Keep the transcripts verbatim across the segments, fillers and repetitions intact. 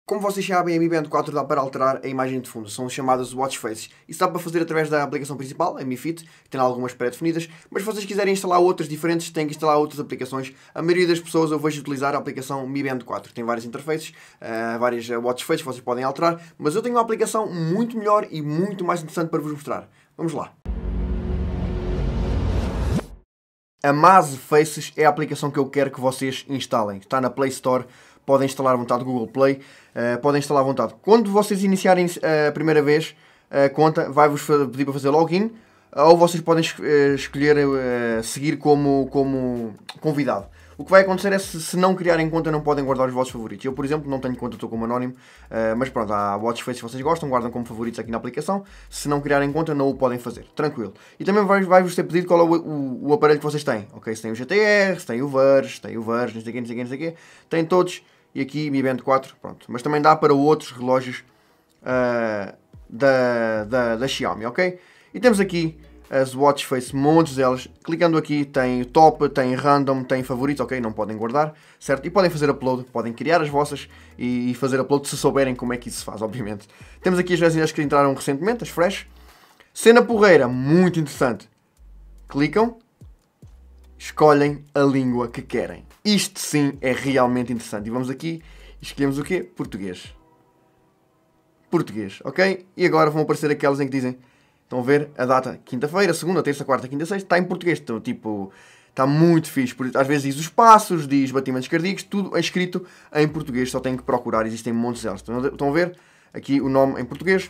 Como vocês sabem, a Mi Band quatro dá para alterar a imagem de fundo, são chamadas Watch Faces. Isso dá para fazer através da aplicação principal, a Mi Fit, que tem lá algumas pré-definidas, mas se vocês quiserem instalar outras diferentes, têm que instalar outras aplicações. A maioria das pessoas eu vejo utilizar a aplicação Mi Band quatro. Tem várias interfaces, uh, várias Watch Faces que vocês podem alterar, mas eu tenho uma aplicação muito melhor e muito mais interessante para vos mostrar. Vamos lá. A Maze Faces é a aplicação que eu quero que vocês instalem. Está na Play Store. Podem instalar à vontade do Google Play, uh, podem instalar à vontade. Quando vocês iniciarem a primeira vez a conta, vai-vos pedir para fazer login, uh, ou vocês podem es uh, escolher uh, seguir como, como convidado. O que vai acontecer é, se, se não criarem conta, não podem guardar os vossos favoritos. Eu, por exemplo, não tenho conta, estou como anónimo, uh, mas pronto, há Watch Faces que vocês gostam, guardam como favoritos aqui na aplicação. Se não criarem conta, não o podem fazer. Tranquilo. E também vai-vos ter pedido qual é o, o, o aparelho que vocês têm. Ok? Se tem o G T R, se tem o Verge, se tem o Verge, não sei o quê, não sei o quê, não sei o quê. Tem todos. E aqui Mi Band quatro, pronto. Mas também dá para outros relógios uh, da, da, da Xiaomi, ok? E temos aqui as Watch Face, montes delas. Clicando aqui tem top, tem random, tem favoritos, ok? Não podem guardar, certo? E podem fazer upload, podem criar as vossas e, e fazer upload se souberem como é que isso se faz, obviamente. Temos aqui as versiones que entraram recentemente, as fresh. Cena porreira, muito interessante. Clicam, escolhem a língua que querem. Isto sim é realmente interessante. E vamos aqui e escolhemos o quê? Português. Português, ok? E agora vão aparecer aquelas em que dizem, estão a ver a data, quinta-feira, segunda, terça, quarta, quinta, sexta, está em português. Então, tipo, está muito fixe. Às vezes diz os passos, diz batimentos cardíacos, tudo é escrito em português. Só têm que procurar, existem montes delas. Estão a ver? Aqui o nome em português.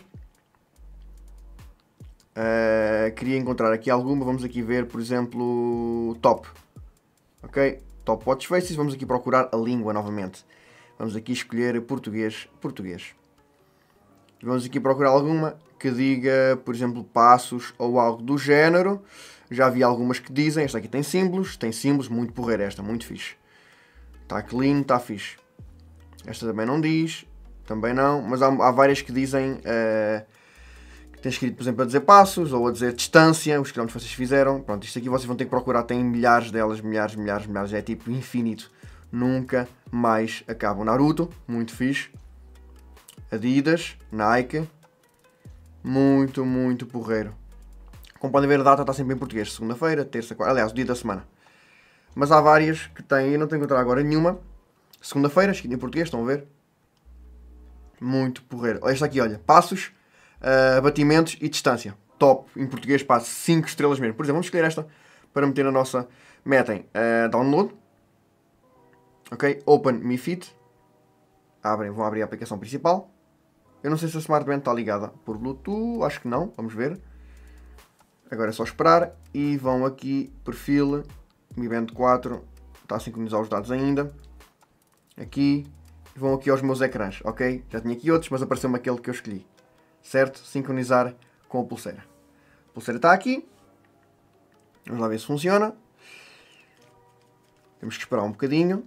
Uh, queria encontrar aqui alguma, vamos aqui ver, por exemplo, top. Ok? Top Watch Faces, vamos aqui procurar a língua novamente. Vamos aqui escolher português, português. Vamos aqui procurar alguma que diga, por exemplo, passos ou algo do género. Já vi algumas que dizem, esta aqui tem símbolos, tem símbolos, muito porreira esta, muito fixe. Está clean, está fixe. Esta também não diz, também não, mas há, há várias que dizem, uh, que tem escrito, por exemplo, a dizer passos ou a dizer distância, os quilómetros que vocês fizeram. Pronto, isto aqui vocês vão ter que procurar, tem milhares delas, milhares, milhares, milhares, é tipo infinito. Nunca mais acaba. O Naruto, muito fixe. Adidas, Nike, muito, muito porreiro. Como podem ver, a data está sempre em português, segunda-feira, terça, quarta, aliás, o dia da semana. Mas há várias que têm, eu não tenho que encontrar agora nenhuma. Segunda-feira, escrito em português, estão a ver? Muito porreiro. Esta aqui, olha, passos, uh, batimentos e distância. Top, em português, pá, cinco estrelas mesmo. Por exemplo, vamos escolher esta para meter na nossa. Metem uh, download. Ok, Open Mi Fit. Abrem, vão abrir a aplicação principal. Eu não sei se a Smart Band está ligada por Bluetooth, acho que não, vamos ver. Agora é só esperar e vão aqui, perfil, Mi Band quatro, está a sincronizar os dados ainda. Aqui, vão aqui aos meus ecrãs, ok? Já tinha aqui outros, mas apareceu-me aquele que eu escolhi. Certo? Sincronizar com a pulseira. A pulseira está aqui. Vamos lá ver se funciona. Temos que esperar um bocadinho.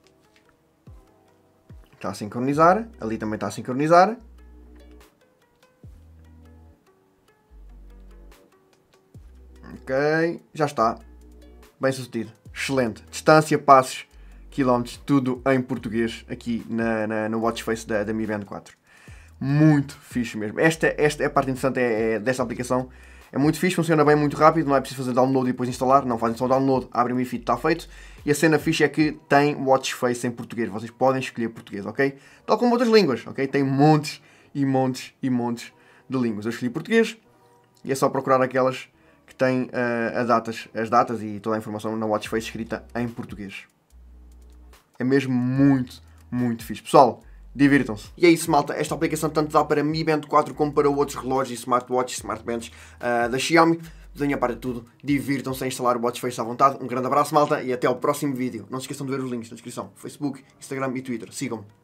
Está a sincronizar. Ali também está a sincronizar. Ok. Já está. Bem sucedido. Excelente. Distância, passos, quilómetros, tudo em português aqui na, na, no Watch Face da, da Mi Band quatro. Muito fixe mesmo. Esta, esta é a parte interessante é, é desta aplicação. É muito fixe, funciona bem, muito rápido, não é preciso fazer download e depois instalar, não fazem só download, abrem o Mi Fit, está feito. E a cena fixe é que tem Watch Face em português, vocês podem escolher português, ok? Tal como outras línguas, ok? Tem montes e montes e montes de línguas. Eu escolhi português e é só procurar aquelas que têm uh, as, datas, as datas e toda a informação na Watch Face escrita em português. É mesmo muito, muito fixe. Pessoal, divirtam-se. E é isso, malta. Esta aplicação tanto dá para Mi Band quatro como para outros relógios, smartwatches, smartbands uh, da Xiaomi. Da minha parte de tudo, divirtam-se a instalar o Watch Face à vontade. Um grande abraço, malta, e até ao próximo vídeo. Não se esqueçam de ver os links na descrição. Facebook, Instagram e Twitter. Sigam-me.